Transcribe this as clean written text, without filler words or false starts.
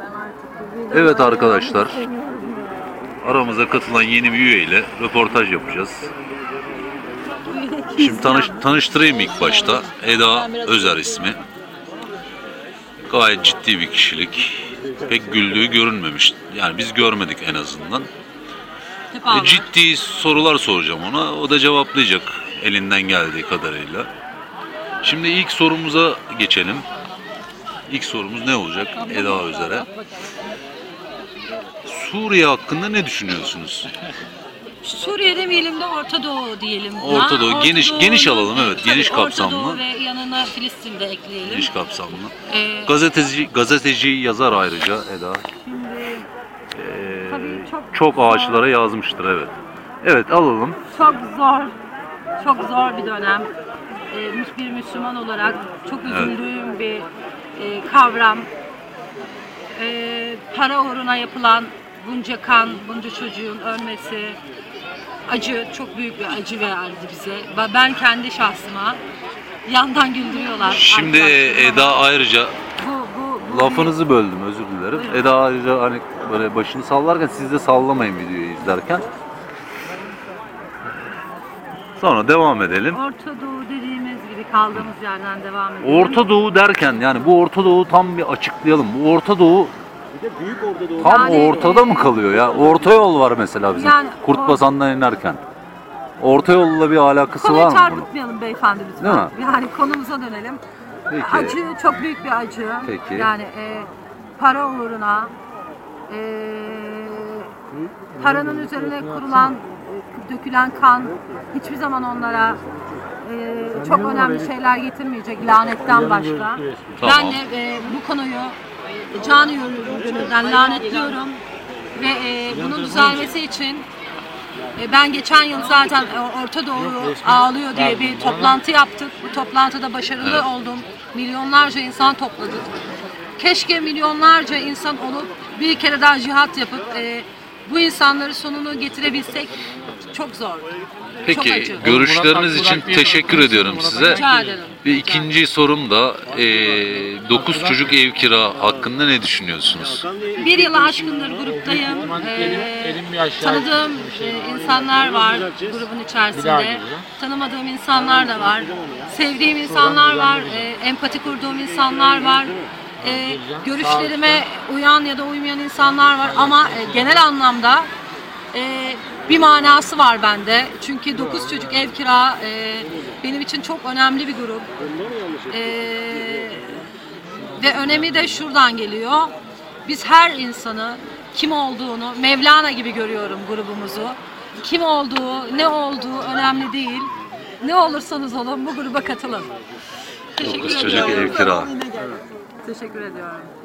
Evet arkadaşlar, aramıza katılan yeni bir üye ile röportaj yapacağız. Şimdi tanıştırayım ilk başta. Eda Özer ismi. Gayet ciddi bir kişilik. Pek güldüğü görünmemiş. Yani biz görmedik en azından. Ciddi sorular soracağım ona. O da cevaplayacak elinden geldiği kadarıyla. Şimdi ilk sorumuza geçelim. İlk sorumuz ne olacak Eda Özer'e? Suriye hakkında ne düşünüyorsunuz? Suriye demeyelim de Orta Doğu diyelim. Orta Doğu, geniş alalım, evet, geniş kapsamlı. Orta Doğu ve yanına Filistin'de ekleyelim. Geniş kapsamlı. Gazeteci yazar ayrıca Eda. Tabii Çok ağaçlara yazmıştır, evet. Evet, alalım. Çok zor bir dönem. Bir Müslüman olarak çok üzüldüğüm bir kavram. Para uğruna yapılan bunca kan, bunca çocuğun ölmesi, acı, çok büyük bir acı verdi bize. Ben kendi şahsıma, yandan güldürüyorlar. Şimdi Eda ayrıca, lafınızı böldüm, özür dilerim. Buyurun. Eda ayrıca hani böyle başını sallarken siz de sallamayın videoyu izlerken. Sonra devam edelim. Orta Doğu dediğimiz gibi kaldığımız yerden devam edelim. Orta Doğu derken yani bu Orta Doğu tam bir açıklayalım. Bu Orta Doğu Büyük Orta Doğu. tam yani, ortada mı kalıyor ya? Orta yol var mesela bizim. Yani, Kurtbasan'dan inerken. Orta yolla bir alakası var mı bunun? Konuyu çarpıtmayalım beyefendi lütfen. Değil mi? Yani konumuza dönelim. Peki. Acı, çok büyük bir acı. Peki. Yani para uğruna, paranın üzerine kurulan, dökülen kan hiçbir zaman onlara çok önemli şeyler getirmeyecek, lanetten başka. Tamam. Ben de bu konuyu canı gönülden lanetliyorum ve bunun düzelmesi için ben geçen yıl zaten Orta Doğu ağlıyor diye bir toplantı yaptık. Bu toplantıda başarılı oldum. Milyonlarca insan topladık. Keşke milyonlarca insan olup bir kere daha cihat yapıp bu insanları sonunu getirebilsek. Çok zor. Peki, çok acı. görüşleriniz için teşekkür ediyorum size. Rica ederim. Bir ikinci sorum da 9 çocuk ev kira hakkında ne düşünüyorsunuz? Bir yılı aşkındır gruptayım. Tanıdığım insanlar var grubun içerisinde. Tanımadığım insanlar da var. Sevdiğim insanlar var. Empati kurduğum insanlar var. Görüşlerime uyan ya da uymayan insanlar var. Ama genel anlamda bir manası var bende. Çünkü 9 çocuk ev kira benim için çok önemli bir grup. Ve önemi de şuradan geliyor. Biz her insanı kim olduğunu Mevlana gibi görüyorum grubumuzu. Kim olduğu, ne olduğu önemli değil. Ne olursanız olun bu gruba katılın. Teşekkür 9 ediyorum. çocuk ev kira. Teşekkür ediyorum.